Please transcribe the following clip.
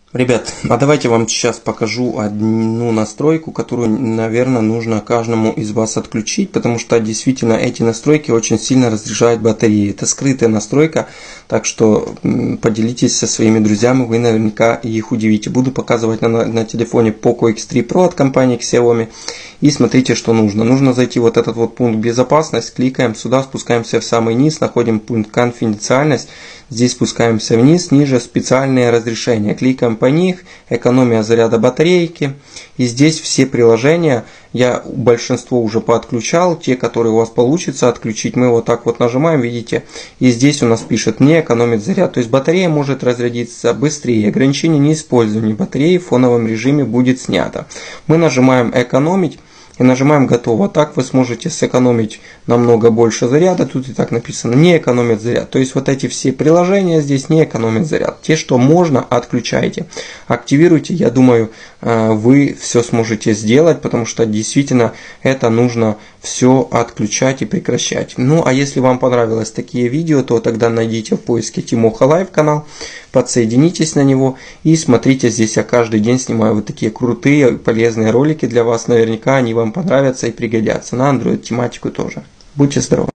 Ребят, а давайте вам сейчас покажу одну настройку, которую, наверное, нужно каждому из вас отключить, потому что действительно эти настройки очень сильно разряжают батареи. Это скрытая настройка, так что поделитесь со своими друзьями, вы наверняка их удивите. Буду показывать на телефоне Poco X3 Pro от компании Xiaomi. И смотрите, что нужно. Нужно зайти в вот этот вот пункт безопасность, кликаем сюда, спускаемся в самый низ, находим пункт конфиденциальность. Здесь спускаемся вниз, ниже специальные разрешения. Кликаем по них, экономия заряда батарейки. И здесь все приложения, я большинство уже поотключал, те, которые у вас получится отключить, мы вот так вот нажимаем, видите. И здесь у нас пишет не экономит заряд. То есть батарея может разрядиться быстрее. Ограничение неиспользования батареи в фоновом режиме будет снято. Мы нажимаем экономить. И нажимаем готово. Так вы сможете сэкономить намного больше заряда. Тут и так написано не экономит заряд. То есть вот эти все приложения здесь не экономят заряд. Те, что можно, отключайте. Активируйте. Я думаю, вы все сможете сделать, потому что действительно это нужно все отключать и прекращать. Ну а если вам понравилось такие видео, то тогда найдите в поиске Тимоха Лайв канал, подсоединитесь на него и смотрите, здесь я каждый день снимаю вот такие крутые полезные ролики для вас. Наверняка они вам понравятся и пригодятся. На Android тематику тоже. Будьте здоровы!